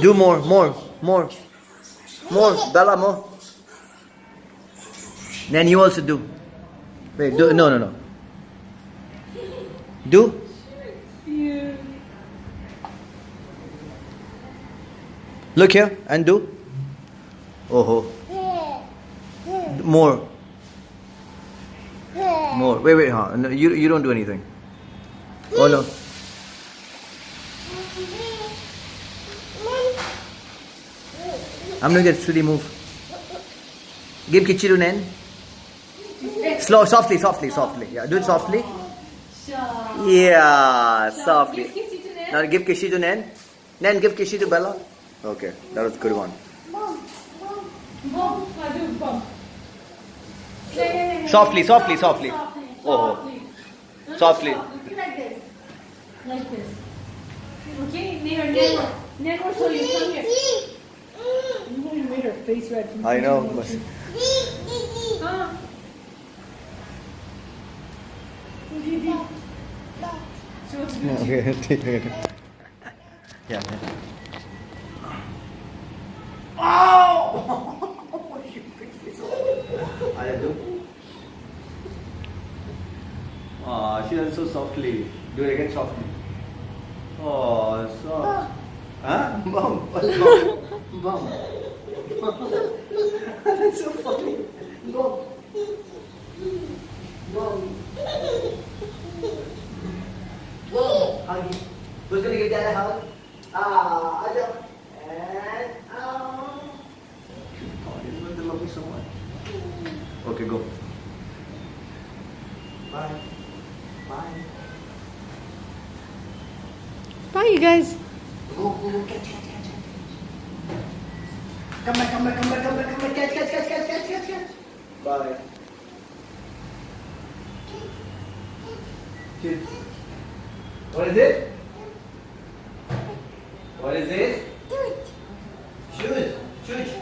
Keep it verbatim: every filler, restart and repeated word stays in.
Do more, more, more. More, Bella, more. Then you also do. Wait, do, no, no, no. Do. Look here and do. Oh ho. More. More. Wait, wait, huh? No, you, you don't do anything. Oh no. I'm gonna get Sudi move. Give Kichi to Nen. Slow, softly, softly, softly. Yeah, do it softly. Yeah, softly. Now give Kishi to Nen. Nen, give Kishi to Bella. Okay, that was a good one. Softly, softly, softly. Oh, softly. Like this. Like this. Okay, never, never, never show you. Come here. You made her face red. I know. But... Huh? Okay, take it. Yeah. Oh! I do. Oh, she does so softly. Do it again softly. Oh, soft. Huh? Bum. Bum. Bum. That's so funny. Bum. Bum. Bum. Hug. Who's gonna give Dad a hug? Ah, I don't. And oh. God, this one they love me so much. Okay, go. Bye. Bye. Bye, you guys. Go, go, go, catch, catch, catch, catch. Come back, come back, come back, come back, come back, catch, catch, catch, catch, catch, catch, catch. Bye. Shoot. What is it? What is it? Shoot. Shoot.